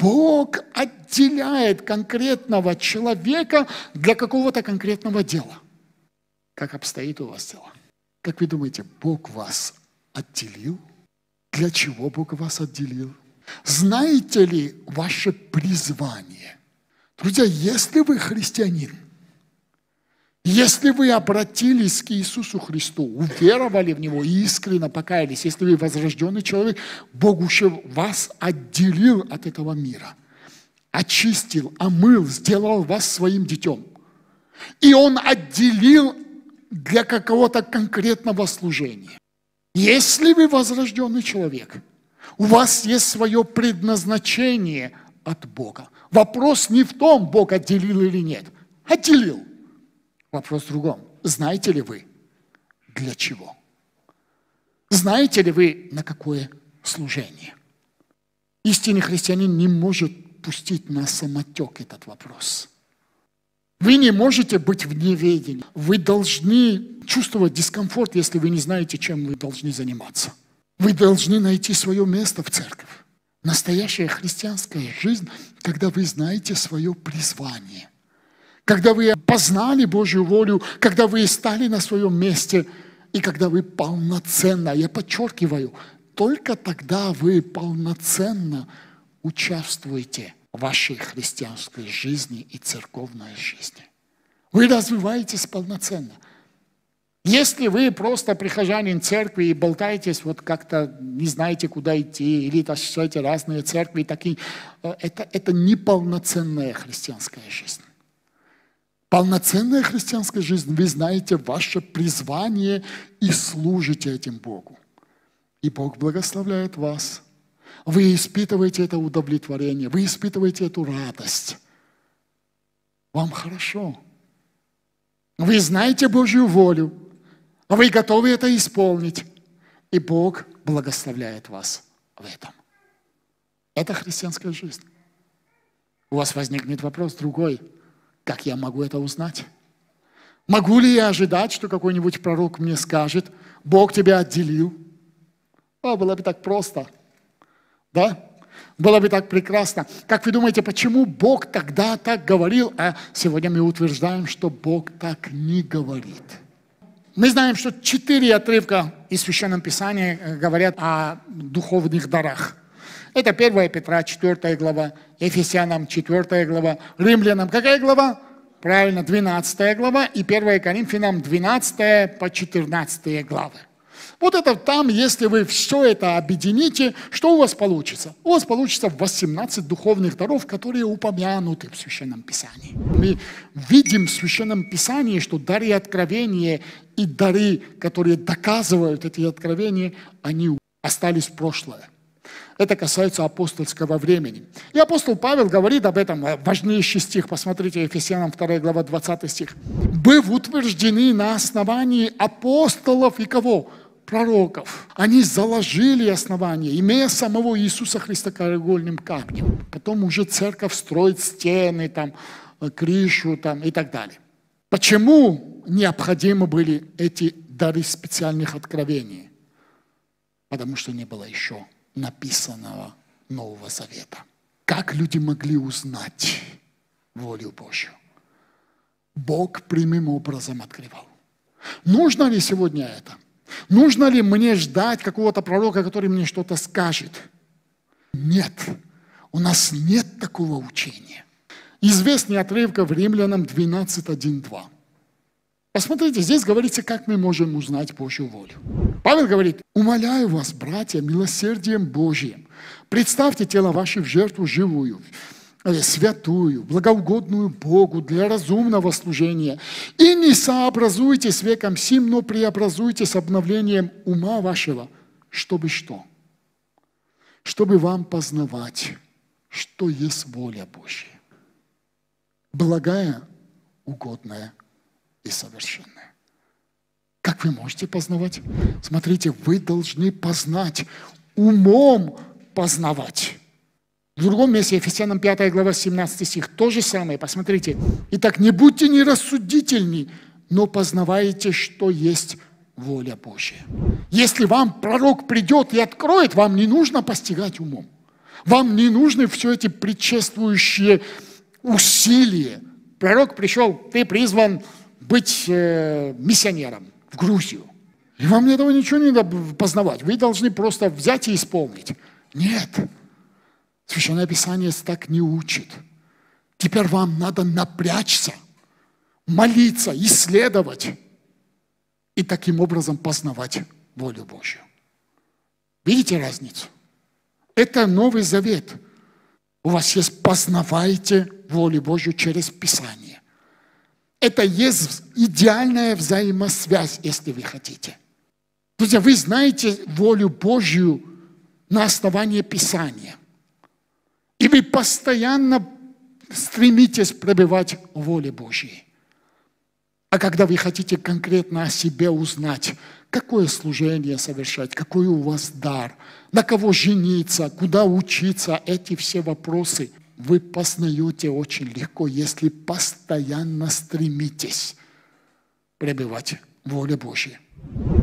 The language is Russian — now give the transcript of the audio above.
Бог отделяет конкретного человека для какого-то конкретного дела. Как обстоит у вас дело? Как вы думаете, Бог вас отделил? Для чего Бог вас отделил? Знаете ли ваше призвание? Друзья, если вы христианин, если вы обратились к Иисусу Христу, уверовали в Него и искренне покаялись, если вы возрожденный человек, Бог уже вас отделил от этого мира, очистил, омыл, сделал вас своим детем. И Он отделил для какого-то конкретного служения. Если вы возрожденный человек, у вас есть свое предназначение от Бога. Вопрос не в том, Бог отделил или нет. Отделил. Вопрос в другом. Знаете ли вы, для чего? Знаете ли вы, на какое служение? Истинный христианин не может пустить на самотек этот вопрос. Вы не можете быть в неведении. Вы должны чувствовать дискомфорт, если вы не знаете, чем вы должны заниматься. Вы должны найти свое место в церкви. Настоящая христианская жизнь, когда вы знаете свое призвание. Когда вы познали Божью волю, когда вы стали на своем месте, и когда вы полноценно, я подчеркиваю, только тогда вы полноценно участвуете в вашей христианской жизни и церковной жизни. Вы развиваетесь полноценно. Если вы просто прихожанин церкви и болтаетесь, вот как-то не знаете, куда идти, или посещаете разные церкви, такие, это неполноценная христианская жизнь. Полноценная христианская жизнь, вы знаете ваше призвание и служите этим Богу. И Бог благословляет вас. Вы испытываете это удовлетворение, вы испытываете эту радость. Вам хорошо. Вы знаете Божью волю, вы готовы это исполнить, и Бог благословляет вас в этом. Это христианская жизнь. У вас возникнет вопрос другой. Как я могу это узнать? Могу ли я ожидать, что какой-нибудь пророк мне скажет, Бог тебя отделил? Было бы так просто. Да? Было бы так прекрасно. Как вы думаете, почему Бог тогда так говорил, а сегодня мы утверждаем, что Бог так не говорит? Мы знаем, что 4 отрывка из Священного Писания говорят о духовных дарах. Это 1 Петра, 4 глава, Ефесянам, 4 глава, Римлянам. Какая глава? Правильно, 12 глава, и 1 Коринфянам, 12 по 14 главы. Вот это там, если вы все это объедините, что у вас получится? У вас получится 18 духовных даров, которые упомянуты в Священном Писании. Мы видим в Священном Писании, что дары откровения и дары, которые доказывают эти откровения, они остались в прошлое. Это касается апостольского времени. И апостол Павел говорит об этом, важнейший стих, посмотрите, Ефесянам 2 глава, 20 стих. «Быв утверждены на основании апостолов и кого? Пророков. Они заложили основание, имея самого Иисуса Христа краеугольным камнем. Потом уже церковь строит стены, там, крышу там, и так далее». Почему необходимы были эти дары специальных откровений? Потому что не было еще написанного Нового Завета. Как люди могли узнать волю Божью? Бог прямым образом открывал. Нужно ли сегодня это? Нужно ли мне ждать какого-то пророка, который мне что-то скажет? Нет. У нас нет такого учения. Известный отрывок в Римлянам 12:1-2. Посмотрите, здесь говорится, как мы можем узнать Божью волю. Павел говорит: «Умоляю вас, братья, милосердием Божиим, представьте тело ваше в жертву живую, святую, благоугодную Богу для разумного служения, и не сообразуйтесь веком сим, но преобразуйтесь обновлением ума вашего, чтобы что? Чтобы вам познавать, что есть воля Божья, благая, угодная и совершенная». Как вы можете познавать? Смотрите, вы должны познать, умом познавать. В другом месте, Ефесянам 5 глава, 17 стих, то же самое, посмотрите. «Итак, не будьте нерассудительны, но познавайте, что есть воля Божья». Если вам пророк придет и откроет, вам не нужно постигать умом. Вам не нужны все эти предшествующие усилия. Пророк пришел, ты призван быть миссионером в Грузию. И вам этого ничего не надо познавать. Вы должны просто взять и исполнить. Нет. Священное Писание так не учит. Теперь вам надо напрячься, молиться, исследовать и таким образом познавать волю Божью. Видите разницу? Это Новый Завет. У вас есть «познавайте волю Божью через Писание». Это есть идеальная взаимосвязь, если вы хотите. Друзья, вы знаете волю Божью на основании Писания. И вы постоянно стремитесь пробивать волю Божьей. А когда вы хотите конкретно о себе узнать, какое служение совершать, какой у вас дар, на кого жениться, куда учиться, эти все вопросы вы познаете очень легко, если постоянно стремитесь пробивать волю Божью.